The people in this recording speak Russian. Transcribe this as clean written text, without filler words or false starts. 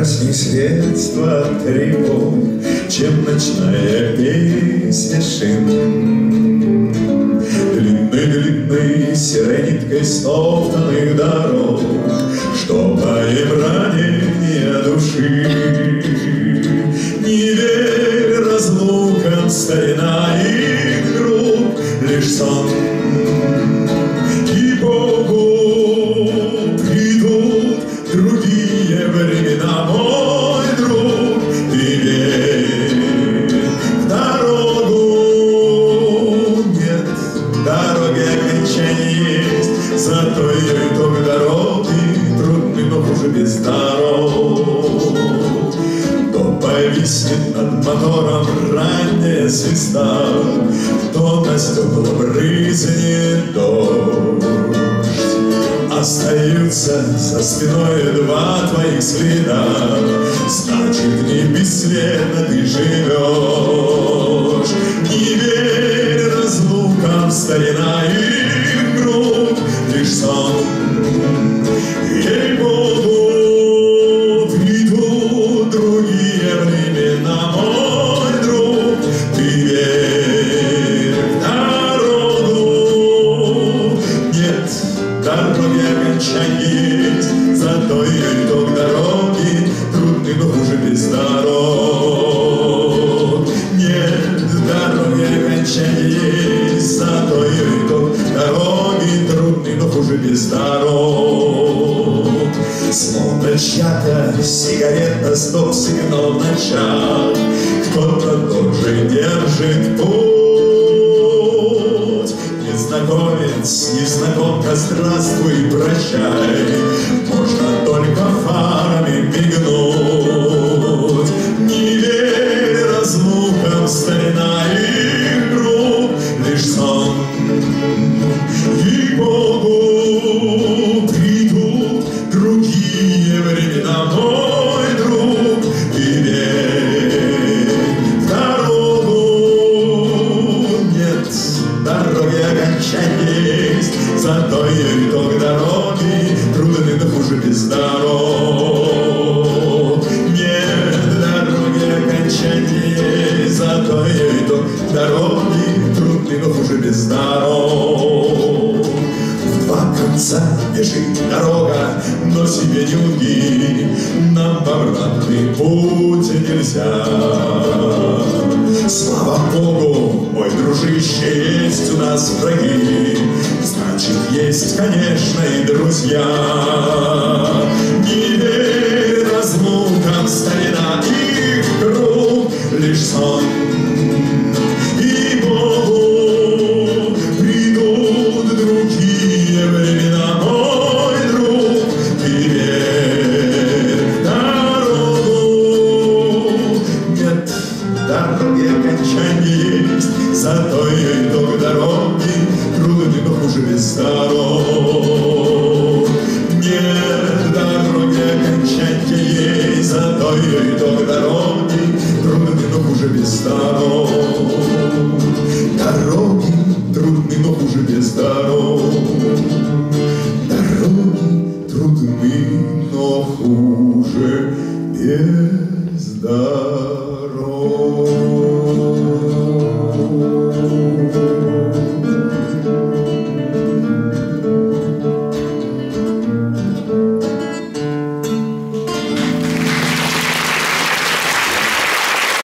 прекрасней средства от тревог, чем ночная песня шин. Длинной-длинной серой ниткой стоптанных дорог, что поем ранения души. Не верь разлукам, старина и друг, лишь сон. И Богу придут другие времена, мой друг, ты верь в дорогу. Нет, дороги окончания есть, зато ее итог дороги трудный, но хуже без дорог. То повиснет над мотором ранняя звезда, то на стекла брызнет дождь. Остаются за спиной два твоих следа, значит, не бесследно ты живешь. Не верь разлукам, старина и груб, лишь сон. Ей-богу, придут другие времена, мой друг, ты верь в дорогу. Нет, дороги окончания есть, зато ее итог дороги трудный, но хуже без дорог. Нет, дороги окончания есть, зато ее итог дороги трудный, но хуже без дорог. Словно чья-то сигарета, стоп-сигнал в ночах, кто-то тоже держит путь. Незнакомец, незнакомка, здравствуй, прощай, можно только фарами мигнуть. Не верь разлукам, старина и друг, лишь сон. Ей-богу, придут другие времена, мой друг, ты верь в дорогу. Нет, дороги окончания есть, зато ее итог дороги трудный, но хуже без дорог. Нет, дороги окончания есть, зато ее итог дороги трудный, но хуже без дорог. В два конца бежит дорога, но себе не лги, нам в обратный путь нельзя. Слава Богу, мой дружище, есть у нас враги, значит, есть, конечно, и друзья. Не верь разлукам, старина, их круг лишь сон. И Богу придут другие времена, мой друг, ты верь в дорогу. Нет, дороги окончания есть, зато ее итог дороги трудный, но хуже без дорог. Нет, дороги окончания есть, зато ее итог дороги трудный, но хуже без дорог. Дороги трудны, но хуже без дорог. Дороги трудны, но хуже без дорог.